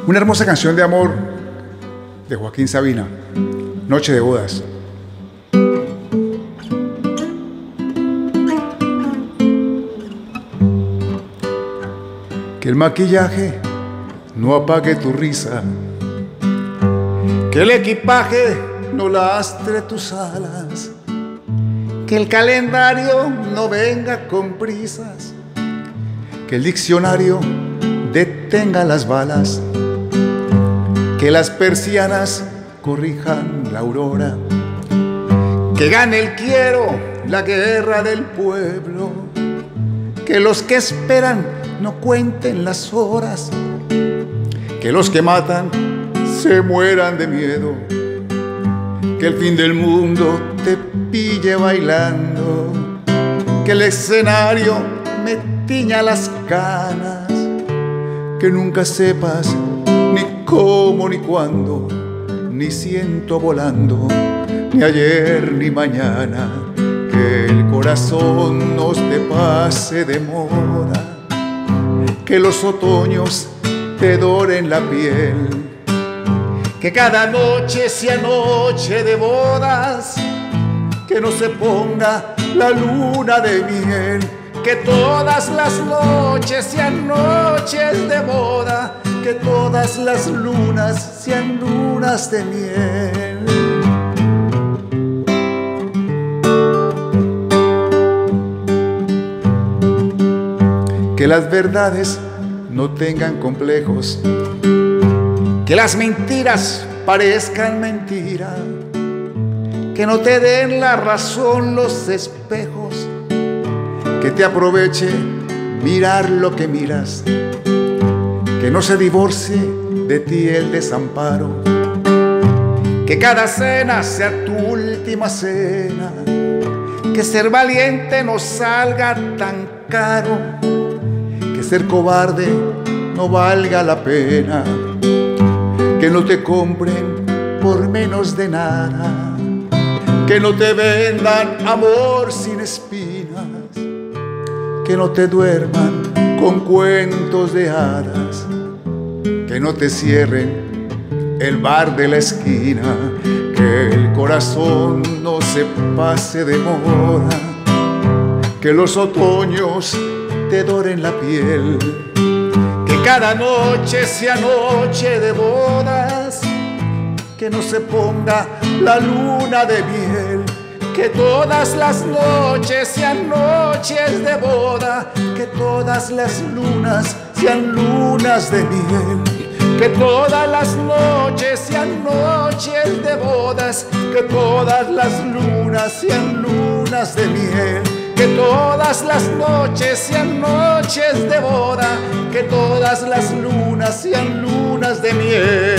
Una hermosa canción de amor de Joaquín Sabina, Noche de bodas. Que el maquillaje no apague tu risa, que el equipaje no lastre tus alas, que el calendario no venga con prisas, que el diccionario detenga las balas, que las persianas corrijan la aurora, que gane el quiero la guerra del pueblo, que los que esperan no cuenten las horas, que los que matan se mueran de miedo, que el fin del mundo te pille bailando, que el escenario me tiña las canas, que nunca sepas ni cómo ni cuándo, ni siento volando, ni ayer ni mañana, que el corazón no te pase de moda, que los otoños te doren la piel, que cada noche sea noche de bodas, que no se ponga la luna de miel, que todas las noches sean noches de boda, que todas las lunas sean lunas de miel. Que las verdades no tengan complejos, que las mentiras parezcan mentira, que no te den la razón los espejos, que te aproveche mirar lo que miras, que no se divorcie de ti el desamparo, que cada cena sea tu última cena, que ser valiente no salga tan caro, que ser cobarde no valga la pena, que no te compren por menos de nada, que no te vendan amor sin espinas, que no te duerman con cuentos de hadas, que no te cierren el bar de la esquina, que el corazón no se pase de moda, que los otoños te doren la piel, que cada noche sea noche de bodas, que no se ponga la luna de miel, que todas las noches sean noches de boda, que todas las lunas sean lunas de miel, que todas las noches sean noches de bodas, que todas las lunas sean lunas de miel, que todas las noches sean noches de boda, que todas las lunas sean lunas de miel.